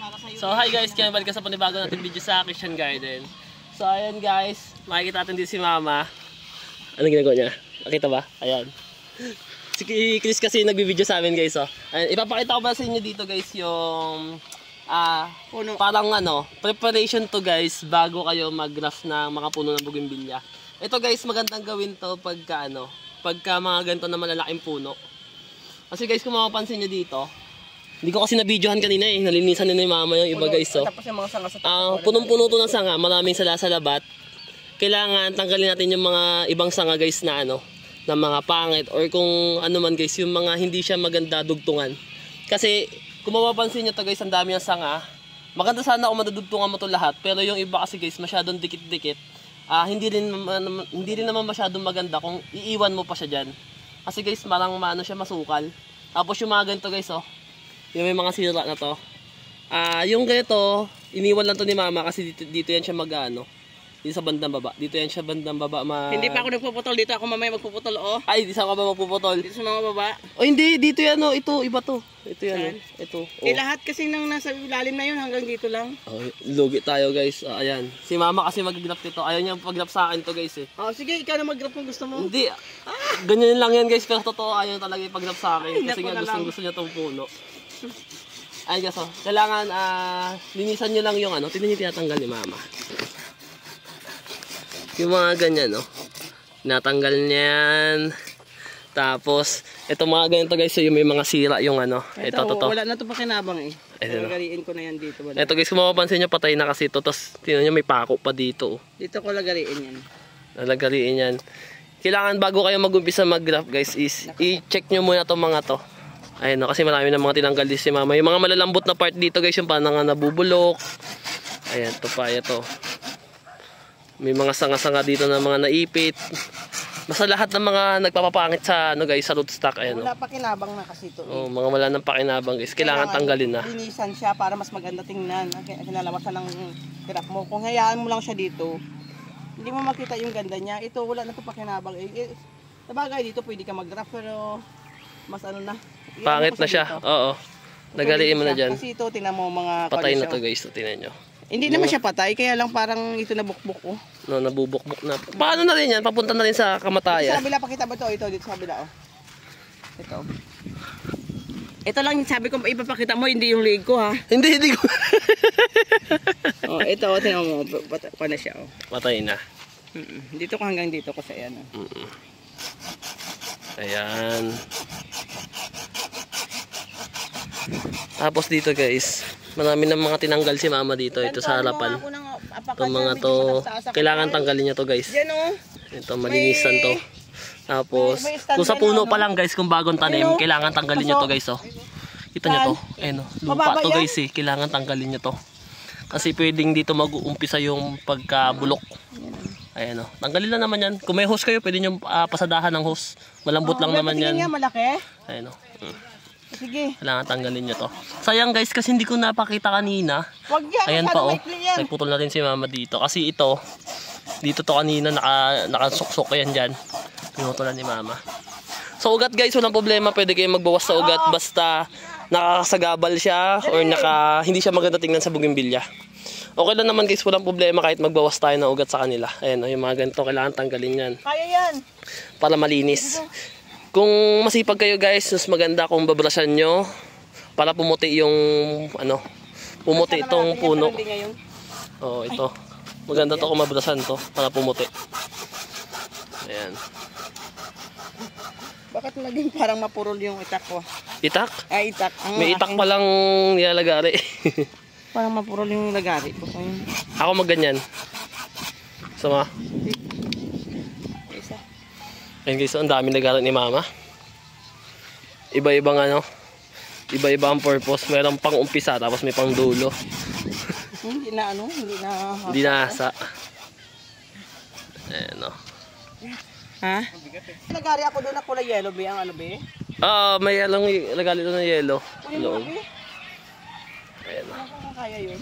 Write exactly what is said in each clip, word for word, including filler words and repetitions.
So hi guys, kaya balik ka sa panibago natin video sa Christian Garden. So ayan guys, makikita natin din si Mama. Anong ginagawa niya? Nakita ba? Ayan. Si Chris kasi nagbibideo sa amin guys. Oh. Ayan, ipapakita ko ba sa inyo dito guys yung ah uh, parang ano, preparation to guys bago kayo mag-graft ng mga puno ng bougainvillea. Ito guys, magandang gawin to pagka ano, pagka mga ganito na malalaking puno. Kasi guys, kung mapapansin nyo dito, hindi ko kasi na-videohan kanina eh. Nalinisan nila yung Mama yung iba guys. So, tapos yung mga sanga sa uh, punong-puno to ng sanga. Maraming sala sa labat. Kailangan tanggalin natin yung mga ibang sanga guys na ano, na mga pangit. Or kung ano man guys, yung mga hindi siya maganda dugtungan. Kasi kung mapapansin nyo to guys, ang dami yung sanga. Maganda sana kung madudugtungan mo to lahat. Pero yung iba kasi guys, masyadong dikit-dikit. Uh, hindi, rin, uh, hindi rin naman masyadong maganda kung iiwan mo pa siya dyan. Kasi guys, marang maano siya, masukal. Tapos yung mga ganito guys, oh. Yung may mga sira na to. Ah, uh, yung ganito, iniwan lang to ni Mama kasi dito, dito yan siya mag-ano. Dito sa bandang baba. Dito yan siya bandang baba. Ma... Hindi pa ako nagpuputol. Dito ako mamaya magpuputol, oh. Ay, di saan ka ba magpuputol? Dito sa mga baba. Oh, hindi. Dito yan, oh. Ito, iba to. Ito yan, oh. Ito. Oh. Eh, lahat kasi nang nasa ilalim na yun hanggang dito lang. Oh, lugi tayo, guys. Uh, ayan. Si Mama kasi mag-graft ito. Ayaw niya pag-graft sa akin to, guys, eh. Oh, sige, ikaw na mag-graft kung gusto mo. Hindi. Ah, ganyan lang yan, guys. Pero totoo, ayaw talaga ipag-graft sa akin. Ay, kasi nga gusto, gusto niya itong puno. Ay, guys, oh. Kailangan, ah, uh, linisan nyo lang yung ano. Tignan nyo tinatanggal ni Mama. Yung mga ganyan, no? Natanggal niyan. Tapos, ito mga ganito guys, so yung may mga sira yung ano. Ito, ito, ito. Wala na ito pakinabang eh. Lagariin ko na yan dito. Wala. Ito guys, kung mapapansin nyo, patay na kasi ito. Tapos, tingnan nyo, may pako pa dito. Dito ko lagariin yan. Lagariin yan. Kailangan bago kayo mag-umpisa mag-graft guys, is i-check nyo muna itong mga to. Ayun, no, kasi marami na mga tinanggal din si Mama. Yung mga malalambot na part dito guys, yung parang nabubulok. Ayan, ito pa, ito. May mga sanga-sanga dito na mga naipit. Basta lahat ng mga nagpapapangit sa ano guys, sa rootstock. Ayan, wala pa kinabang na kasi ito. Oh, mga wala nang pakinabang guys. Kailangan, kailangan tanggalin na. Linisan siya para mas maganda tingnan. Kinalabasan ng hirap mo. Kung hayaan mo lang siya dito, hindi mo makita yung ganda niya. Ito wala na ito pakinabang. Eh, sabagay dito pwede ka mag-graft pero mas ano na. Pangit na siya. Dito. Oo. Nagaliin mo na dyan. Kasi ito, tingnan mo mga patay na to guys. Ito, tingnan nyo. Hindi naman siya patay, kaya lang parang ito nabukbuk oh. No, nabubukbuk na. Paano na rin yan? Papunta na rin sa kamatayan. Sa kabila, pakita ba ito? Ito, dito sa kabila oh. Ito. Ito lang yung sabi ko, ipapakita mo, hindi yung leg ko ha. Hindi, hindi ko. Oh, ito, oh, tingnan mo, pa na siya oh. Patay na. Mm -mm. Dito ko hanggang dito ko sa yan oh. Mm -mm. Ayan. Tapos dito guys, marami ng mga tinanggal si Mama dito. Ito sa harapan. Itong mga to, kailangan tanggalin niya to guys. Ito, malinisan to. Tapos, kung sa puno pa lang guys, kung bagong tanim, kailangan tanggalin niyo to guys. Oh. Kita niyo to. Ayan, oh. Lupa to guys eh. Kailangan tanggalin niyo to. Kasi pwedeng dito mag-uumpisa yung pagkabulok. Ayan o. Tanggalin na naman yan. Kung may hose kayo, pwede nyo uh, pasadahan ng hose. Malambot lang naman yan. Niya, malaki. Ayan o. Hmm. Sige. Kailangan tanggalin nyo to. Sayang guys, kasi hindi ko napakita kanina. Wag yan. Ayan pa o. May putol na rin si Mama dito. Kasi ito, dito to kanina, naka, nakasuksok yan dyan. Pinutulan ni Mama. So ugat guys, walang problema. Pwede kayo magbawas sa ugat. Basta nakakasagabal siya or naka, hindi siya maganda tingnan sa bougainvillea. Okay lang naman guys, walang problema kahit magbawas tayo ng ugat sa kanila. Ayan o, yung mga ganito, kailangan tanggalin yan. Kaya yan. Para malinis. Kung masipag kayo guys, mas maganda kung babrasyan nyo para pumuti yung, ano, pumuti itong puno. Oo, ito. Maganda to kung mabrasan to para pumuti. Ayan. Bakit naging parang mapurol yung itak ko? Itak? Ay, itak. Ang may itak palang nilalagari. Parang mapurol yung lagari. Ako magganyan. Sama. Isa. Ayun guys, ang daming lagari ni Mama. Iba-ibang ano. Iba-iba ang purpose. Mayroong pang umpisa tapos may pang dulo. Hindi na ano, hindi na hasa. Hindi na hasa. Ayan o. Ha? Lagari ako doon na kulay yellow, be. Ang ano, be? Ah, may alang lagari doon ng yellow. Hello. Ayan o. Kaya yun.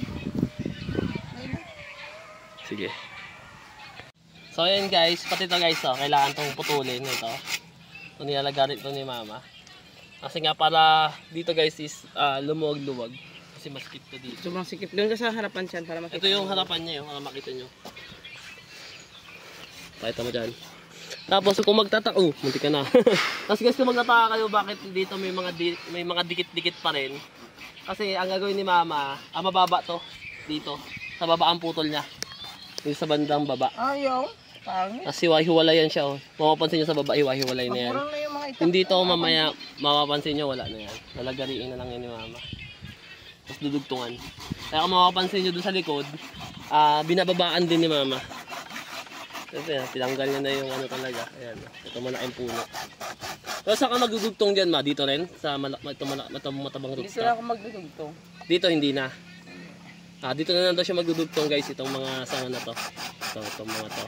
Sige. So ayan guys, pati ito guys oh, kailangan itong putulin ito. Ito nilalagari ito ni Mama. Kasi nga para dito guys is uh, lumuwag-luwag. kasi maskip to dito. Sobrang sikip. Doon ka sa harapan siyan para makita. Ito yung harapan niya yung para makita nyo. Pakita mo dyan. Tapos kung magtataka, oh, munti ka na. Tapos guys, kung magtataka kayo bakit dito may mga di, may mga dikit-dikit pa rin. Kasi ang gagawin ni Mama, ah, mababa to dito. Sa baba ang putol niya. Yung sa bandang baba. Ayaw. Pangit. Kasi hiwa-hiwalay yan siya, oh. Mapapansin nyo sa baba, hiwa-hiwalay na yan. Magkurang na yung mga ito. Hindi to mamaya, mapapansin nyo, wala na yan. Lalagariin na lang yan ni Mama. Tapos dudugtungan. Kaya kung mapapansin nyo doon sa likod, ah, binababaan din ni Mama. Kasi tinanggal niya na yung ano talaga. Ayan, ito malaking puno. Pero saan ka magdudugtong dyan, Ma? Dito rin? Sa mala ito mala matabang, matabang Hindi rooftop? sila ako magdudugtong. Dito hindi na. Ah, dito na lang daw siya magdudugtong guys, itong mga sanga na to. Ito, itong mga to.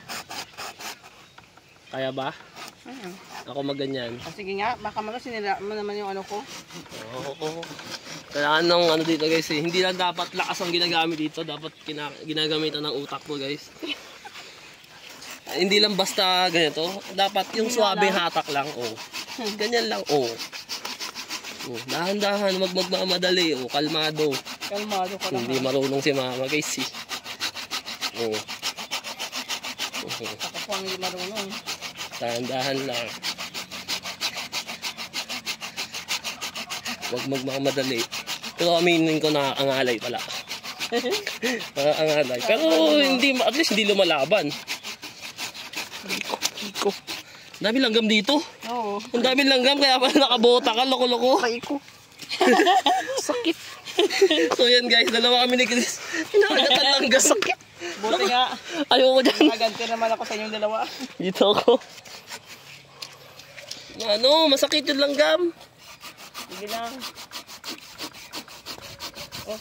Kaya ba? Ayun. Ako magganyan. Ah, sige nga, baka mga sinila mo naman yung ano ko. Oo, oo. Kailangan ng ano dito guys eh. Hindi lang dapat lakas ang ginagamit dito. Dapat kina ginagamitan ng utak mo guys. Hindi lang basta ganito. Dapat yung suwabeng hatak lang. Oh. Ganyan lang. Oh. Oh, dahan-dahan, wag magmamadali. Oh, kalmado. Kalmado ka lang. Hindi marunong si Mama guys eh. Oh. Oh. Ako po ang hindi marunong. Dahan-dahan lang. Wag magmamadali. Pero aminin ko na angalay pala. Angalay. Pero hindi, at least hindi lumalaban. Kiko, kiko. Ang dami langgam dito. Oo. Ang dami langgam kaya pala nakabota ka, loko-loko. Kiko. Sakit. So yan guys, dalawa kami ni Chris. Hinakagatan langga, sakit. Buti nga. Ayoko dyan. Naganti naman ako sa inyong dalawa. Dito ako. Ano, masakit yung langgam. Sige lang. Oh.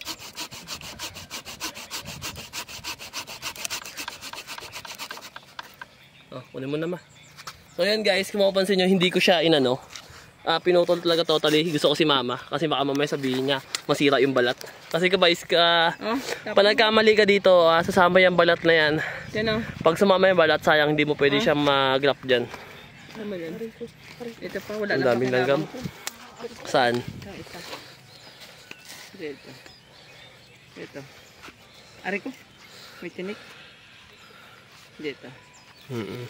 Oh, kunin mo na Ma. So yan guys, kung mapapansin nyo, hindi ko siya inano. Ah, pinutol talaga totally. Gusto ko si Mama. Kasi baka mamaya sabihin niya, masira yung balat. Kasi guys, ka, Oh, pag nagkamali ka dito, ah, sasama yung balat na yan. yan o. Pag sumama yung balat, sayang hindi mo pwede siyang mag-grap dyan. Ano yan? Ito pa, wala Ang na daming langgam. Saan? Ito, ito. Ito. Ito. Ari ko. May tinik. Dito. Mm -mm.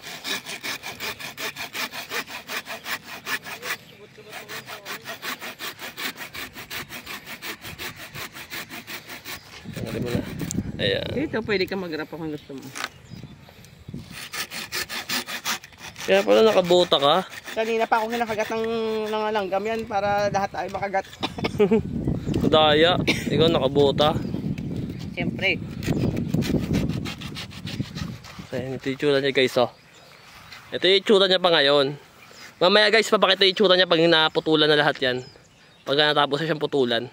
Tanggalin mo na. Ayan. Dito, pwede ka mag-wrap kung gusto mo. Kaya pala nakabota ka. Kanina pa ako kinakagat ng, ng langgam yan para lahat ay makagat. Daya. Ikaw nakabota. Siyempre. Ayan, ito yung itsura niya guys oh. Ito yung itsura niya pa ngayon. Mamaya guys, papakita yung itsura niya pag naputulan na lahat yan. Pag natapos na siyang putulan.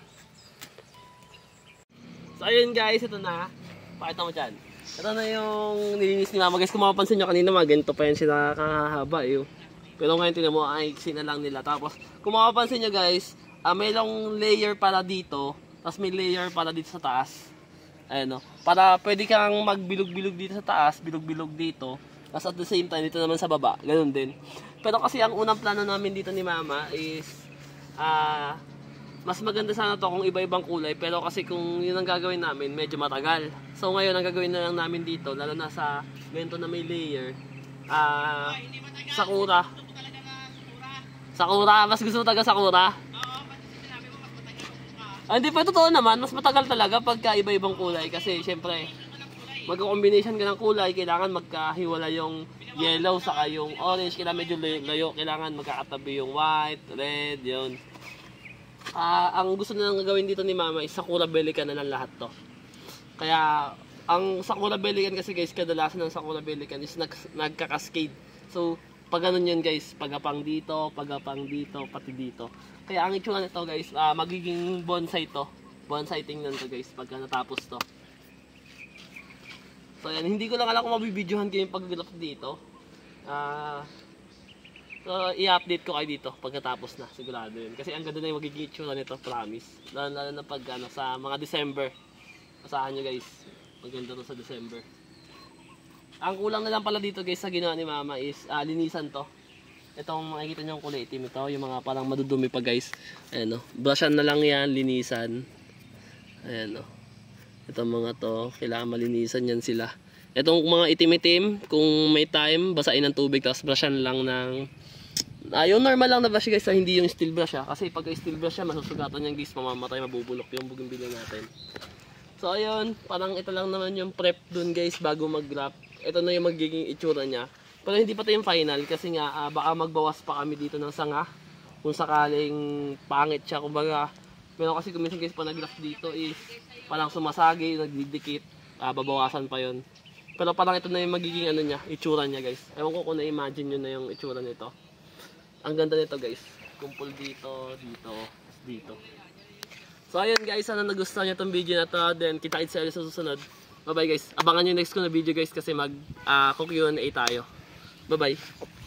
So ayun guys, ito na. Pakita mo dyan. Ito na yung nilinis ni Mama guys. Kung mapapansin nyo kanina mga ganito pa yan sila kahahaba eh. Pero ngayon tinan mo, ay sina lang nila. Tapos kung mapapansin nyo guys, uh, mayroong layer para dito. Tapos may layer para dito sa taas. Ayan o. Para pwede kang magbilog-bilog dito sa taas, bilog-bilog dito. Tapos at the same time, dito naman sa baba. Ganun din. Pero kasi ang unang plano namin dito ni Mama is ah... Uh, mas maganda sana to kung iba-ibang kulay, pero kasi kung yun ang gagawin namin, medyo matagal. So ngayon ang gagawin na lang namin dito, lalo na sa ganito na may layer, ah, uh, sakura. Sakura, mas gusto mo taga sakura? Ah, hindi pa totoo naman, mas matagal talaga pagka iba-ibang kulay kasi syempre magko-combination ka ng kulay, kailangan magkahiwala yung yellow saka yung orange, kailangan medyo layo, kailangan magkakatabi yung white, red, yun. Uh, ang gusto na lang gawin dito ni Mama is Sakura Belican na lang lahat to. Kaya ang Sakura Belican kasi guys, kadalasan ng Sakura Belican is nag, nagka-cascade. So pag ganun yun guys, pagapang dito, pagapang dito, pati dito. Kaya ang itsura nito guys, uh, magiging bonsai to. Bonsai tingnan to guys pagka natapos to. So yan, hindi ko lang alam kung mabibidyohan ko yung pag-graph dito. Ah... Uh, So, i-update ko kayo dito pagkatapos na, sigurado yun. Kasi ang ganda na yung magiging itsura nito, promise. Lalo, lalo na pag ano, sa mga December. Asahan nyo guys, maganda to sa December. Ang kulang na lang pala dito guys sa ginawa ni Mama is uh, linisan to. Itong makikita nyo yung kulay itim ito, yung mga parang madudumi pa guys. Ayan o, brushan na lang yan, linisan. Ayan o. Itong mga to, kailangan malinisan yan sila. Itong mga itim-itim, kung may time, basain ng tubig, tapos brushan lang ng... Ah, yung normal lang na brush guys, hindi yung steel brush ha. Kasi pag steel brush siya, masusugatan yan guys, mamamatay, mabubulok yung bougainvillea natin. So ayun, parang ito lang naman yung prep dun guys, bago mag-wrap. Ito na yung magiging itsura niya. Pero hindi pa ito yung final, kasi nga, uh, baka magbawas pa kami dito ng sanga. Kung sakaling pangit siya, kumbaga, meron kasi kuminsan guys, pa nag-wrap dito is parang sumasagi, nagdidikit, uh, babawasan pa yon. Pero parang ito na yung magiging ano niya, itsura niya guys. Ewan ko kung na-imagine nyo na yung itsura nito. Ang ganda nito guys. Kumpul dito, dito, dito. So ayun guys, sana nagustuhan nyo itong video na to. Then kita-kits sa sa susunod. Bye bye guys. Abangan nyo next ko na video guys kasi mag uh, Q and A tayo. Bye bye.